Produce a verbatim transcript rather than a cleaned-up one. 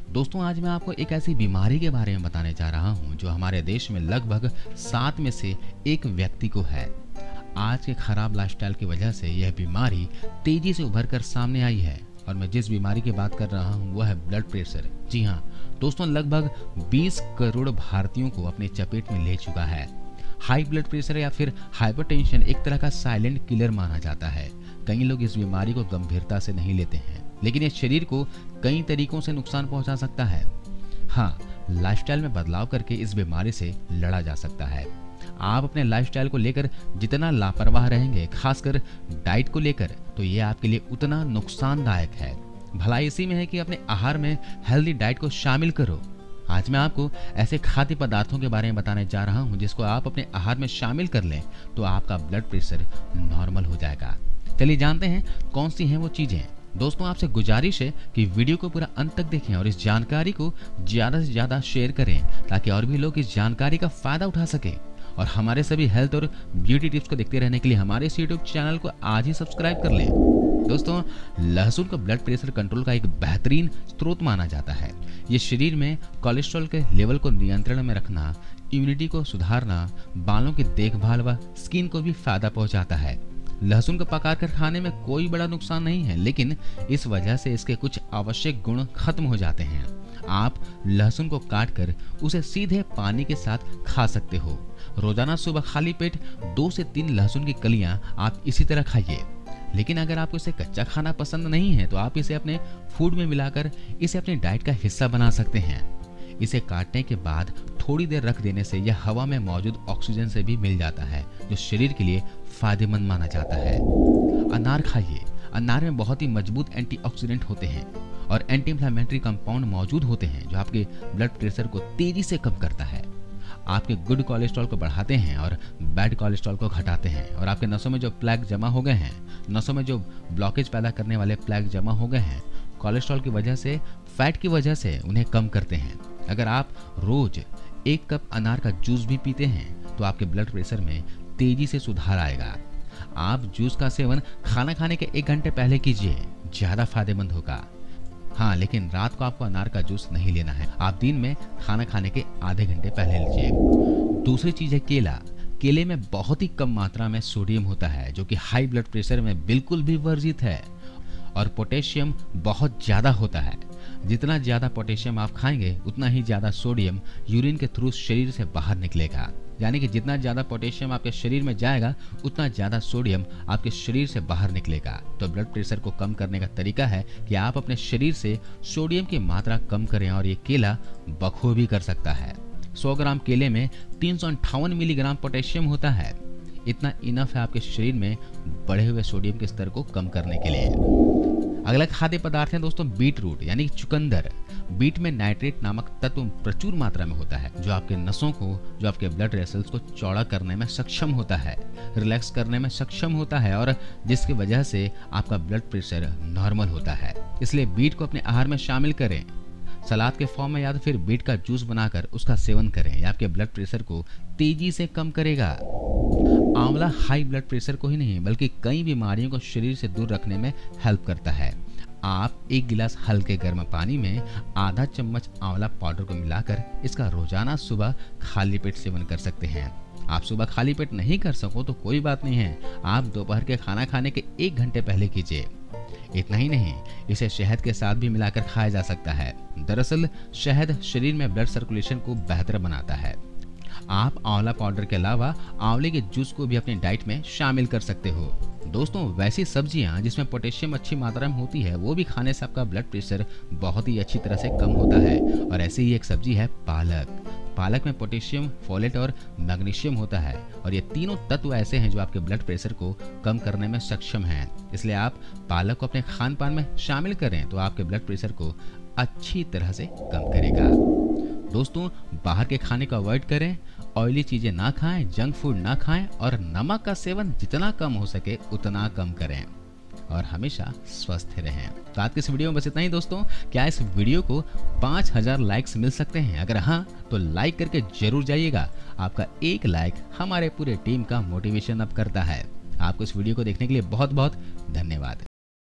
दोस्तों आज मैं आपको एक ऐसी बीमारी के बारे में बताने जा रहा हूं जो हमारे देश में लगभग सात में से एक व्यक्ति को है। आज के खराब लाइफस्टाइल की वजह से यह बीमारी तेजी से उभर कर सामने आई है और मैं जिस बीमारी की बात कर रहा हूं वह है ब्लड प्रेशर। जी हाँ दोस्तों, लगभग बीस करोड़ भारतीयों को अपने चपेट में ले चुका है। हाई ब्लड प्रेशर या फिर हाइपरटेंशन एक तरह का साइलेंट किलर माना जाता है। कई लोग इस बीमारी को गंभीरता से नहीं लेते हैं, लेकिन ये शरीर को कई तरीकों से नुकसान पहुंचा सकता है। हाँ, लाइफस्टाइल में बदलाव करके इस बीमारी से लड़ा जा सकता है। आप अपने लाइफस्टाइल को लेकर जितना लापरवाह रहेंगे, खासकर डाइट को लेकर, तो ये आपके लिए उतना नुकसानदायक है। भलाई इसी में है कि अपने आहार में हेल्दी डाइट को शामिल करो। आज मैं आपको ऐसे खाद्य पदार्थों के बारे में बताने जा रहा हूं जिसको आप अपने आहार में शामिल कर लें तो आपका ब्लड प्रेशर नॉर्मल हो जाएगा। चलिए जानते हैं कौन सी हैं वो चीजें। दोस्तों आपसे गुजारिश है कि वीडियो को पूरा अंत तक देखें और इस जानकारी को ज्यादा से ज्यादा शेयर करें ताकि और भी लोग इस जानकारी का फायदा उठा सकें। और हमारे सभी हेल्थ और ब्यूटी टिप्स को देखते रहने के लिए हमारे इस यूट्यूब चैनल को आज ही सब्सक्राइब कर लें। दोस्तों लहसुन को ब्लड प्रेशर कंट्रोल का एक बेहतरीन स्रोत माना जाता है। ये शरीर में कोलेस्ट्रॉल के लेवल को नियंत्रण में रखना, इम्यूनिटी को सुधारना, बालों की देखभाल व स्किन को भी फायदा पहुंचाता है। लहसुन को पकाकर खाने में कोई बड़ा नुकसान नहीं है, लेकिन इस वजह से इसके कुछ आवश्यक गुण खत्म हो जाते हैं। आप लहसुन को काट कर उसे सीधे पानी के साथ खा सकते हो। रोजाना सुबह खाली पेट दो से तीन लहसुन की कलियां आप इसी तरह खाइए। लेकिन अगर आपको इसे कच्चा खाना पसंद नहीं है तो आप इसे अपने फूड में मिलाकर इसे अपनी डाइट का हिस्सा बना सकते हैं। इसे काटने के बाद थोड़ी देर रख देने से यह हवा में मौजूद ऑक्सीजन से भी मिल जाता है, जो शरीर के लिए फायदेमंद माना जाता है। अनार खाइए। अनार में बहुत ही मजबूत एंटीऑक्सीडेंट होते हैं और एंटी इंफ्लेमेटरी कंपाउंड मौजूद होते हैं जो आपके ब्लड प्रेशर को तेजी से कम करता है। आपके गुड कोलेस्ट्रॉल को बढ़ाते हैं और बैड कोलेस्ट्रॉल को घटाते हैं और आपके नसों में जो प्लेग जमा हो गए हैं, नसों में जो ब्लॉकेज पैदा करने वाले प्लेग जमा हो गए हैं, कोलेस्ट्रॉल की वजह से, फैट की वजह से उन्हें कम करते हैं। अगर आप रोज एक कप अनार का जूस भी पीते हैं तो आपके ब्लड प्रेशर में तेजी से सुधार आएगा। आप जूस का सेवन खाना खाने के एक घंटे पहले कीजिए, ज्यादा फायदेमंद होगा। हाँ, लेकिन रात को आपको अनार का जूस नहीं लेना है, आप दिन में खाना खाने के आधे घंटे पहले लीजिए। दूसरी चीज है केला। केले में बहुत ही कम मात्रा में सोडियम होता है जो कि हाई ब्लड प्रेशर में बिल्कुल भी वर्जित है, और पोटेशियम बहुत ज्यादा होता है। जितना ज्यादा पोटेशियम आप खाएंगे उतना ही ज्यादा सोडियम यूरिन के थ्रू शरीर से बाहर निकलेगा। यानी कि जितना ज्यादा पोटेशियम आपके शरीर में जाएगा उतना ज्यादा सोडियम आपके शरीर से बाहर निकलेगा। तो ब्लड प्रेशर को कम करने का तरीका है कि आप अपने शरीर से सोडियम की मात्रा कम करें और ये केला बखूबी कर सकता है। सौ ग्राम केले में तीन सौ अंठावन मिलीग्राम पोटेशियम होता है। इतना इनफ है आपके शरीर में बढ़े हुए सोडियम के स्तर को कम करने के लिए। अगला खाद्य पदार्थ है दोस्तों बीट रूट यानी चुकंदर। बीट में नाइट्रेट नामक तत्व प्रचुर मात्रा में होता है जो आपके नसों को, जो आपके ब्लड वेसल्स को चौड़ा करने में सक्षम होता है, रिलैक्स करने में सक्षम होता है और जिसकी वजह से आपका ब्लड प्रेशर नॉर्मल होता है। इसलिए बीट को अपने आहार में शामिल करें। सलाद के फॉर्म में या तो फिर बीट का जूस बनाकर उसका सेवन करें, यह आपके ब्लड प्रेशर को तेजी से कम करेगा। आंवला हाई ब्लड प्रेशर को ही नहीं बल्कि कई बीमारियों को शरीर से दूर रखने में हेल्प करता है। आप एक गिलास हल्के गर्म पानी में आधा चम्मच आंवला पाउडर को मिलाकर इसका रोजाना सुबह खाली पेट सेवन कर सकते हैं। आप सुबह खाली पेट नहीं कर सको तो कोई बात नहीं है, आप दोपहर के खाना खाने के एक घंटे पहले कीजिए। इतना ही नहीं, इसे शहद के साथ भी मिलाकर खाया जा सकता है। दरअसल शहद शरीर में ब्लड सर्कुलेशन को बेहतर बनाता है। आप आंवला पाउडर के अलावा आंवले के जूस को भी अपनी डाइट में शामिल कर सकते हो। दोस्तों वैसी सब्जियां जिसमें पोटेशियम अच्छी मात्रा में होती है वो भी खाने से आपका ब्लड प्रेशर बहुत ही अच्छी तरह से कम होता है। और ऐसी ही एक सब्जी है पालक। पालक में पोटेशियम, फोलेट और मैग्नीशियम होता है और ये तीनों तत्व ऐसे हैं जो आपके ब्लड प्रेशर को कम करने में सक्षम हैं। इसलिए आप पालक को अपने खान पान में शामिल करें तो आपके ब्लड प्रेशर को अच्छी तरह से कम करेगा। दोस्तों बाहर के खाने को अवॉइड करें, ऑयली चीजें ना खाएं, जंक फूड ना खाएं और नमक का सेवन जितना कम हो सके उतना कम करें और हमेशा स्वस्थ रहें। तो आज के इस वीडियो में बस इतना ही दोस्तों। क्या इस वीडियो को पाँच हजार लाइक्स मिल सकते हैं? अगर हाँ तो लाइक करके जरूर जाइएगा। आपका एक लाइक हमारे पूरे टीम का मोटिवेशन अप करता है। आपको इस वीडियो को देखने के लिए बहुत बहुत धन्यवाद।